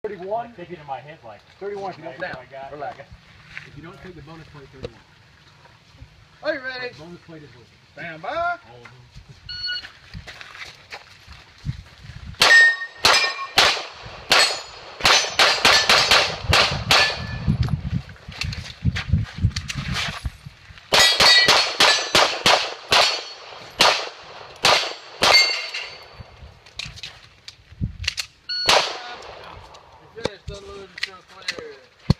31. Thinking in my head like 31 if you don't. Now, relax. If you don't take the bonus plate, 31. Are you ready? Bonus plate is worth. Stand by.